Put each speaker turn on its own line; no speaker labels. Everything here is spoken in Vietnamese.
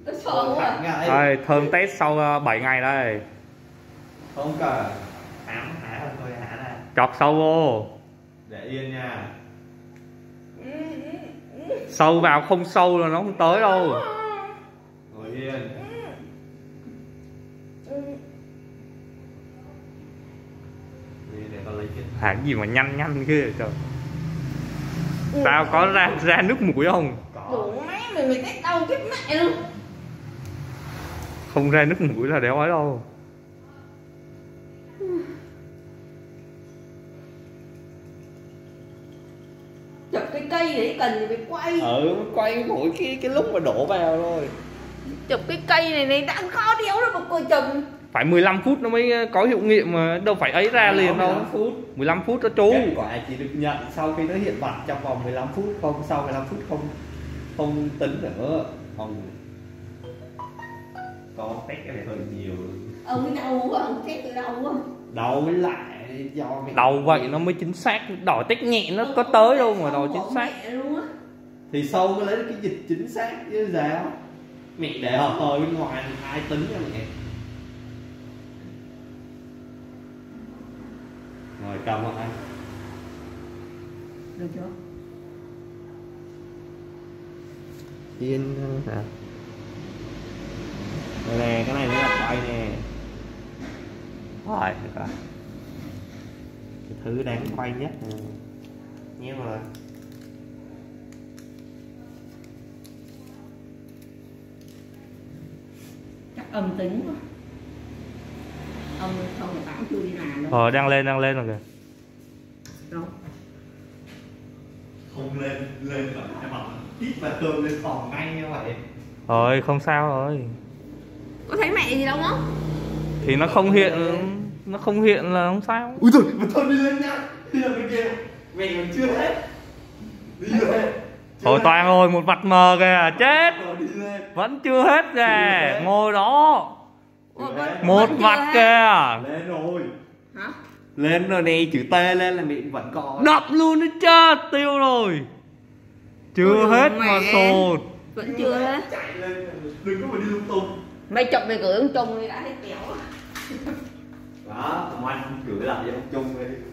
Đây, thơm test sau 7 ngày đây.
Không cần hãm hả hơn thôi hả nè.
Chọc sâu vô.
Để yên nha.
Sâu vào không sâu là nó không tới đâu.
Ngồi yên. Để tao lấy cái
Hả gì mà nhanh nhanh kia trời. Tao có ra nước mũi không?
Đủ má mày test đâu chết mẹ luôn.
Không ra nước mũi là đéo ấy đâu.
Chụp cái cây để cần thì phải quay.
Quay mỗi cái lúc mà đổ vào thôi.
Chụp cái cây này đã khó đéo đâu mà coi chừng.
Phải 15 phút nó mới có hiệu nghiệm mà đâu phải ấy ra liền đâu. 15 phút đó chú.
Kết quả chỉ được nhận sau khi nó hiện mặt trong vòng 15 phút, không sau 15 phút không tính nữa. Không. Có test cái này hơi nhiều.
Ông đau quá, ông test từ đâu quá.
Đau với lại do mẹ.
Đầu vậy nó mới chính xác, đòi test nhẹ nó có tới đâu mà đòi chính xác.
Thì sâu mới lấy cái dịch chính xác chứ sao? Mẹ để hơi bên ngoài ai tính cho mẹ. Rồi cầm vào anh.
Được chưa?
Yên hả? Đây nè, cái này nó là quay nè.
Rồi, được rồi.
Cái thứ đáng quay nhất nè. Nhớ rồi.
Chắc âm tính quá. Ông không phải bảo chưa đi làm đâu.
Đang lên rồi kìa.
Đâu?
Không lên mà em bảo ít và cơm lên phòng ngay như vậy.
Rồi, không sao rồi.
Có thấy mẹ gì đâu không?
Thì nó không hiện là không sao.
Úi giời, mà thôi đi lên nha. Đi lên bên kia. Mẹ còn chưa hết. Đi lên.
Thôi Toàn ơi, một vạch mờ kìa, chết.
Đi lên.
Vẫn chưa hết kìa, ngồi đó.
Lên.
Một vạch kìa.
Lên rồi.
Hả?
Lên rồi nè, chữ T lên là miệng vẫn còn.
Đập luôn đấy chết, tiêu rồi. Chưa
Ôi
hết
mẹ.
mà sột.
Vẫn chưa hết.
Chạy lên, đừng có mà đi lung tung.
Mày chụp về gửi ông Trung thì đã thấy kéo.
Đó, ông anh gửi lại cho ông Trung đi.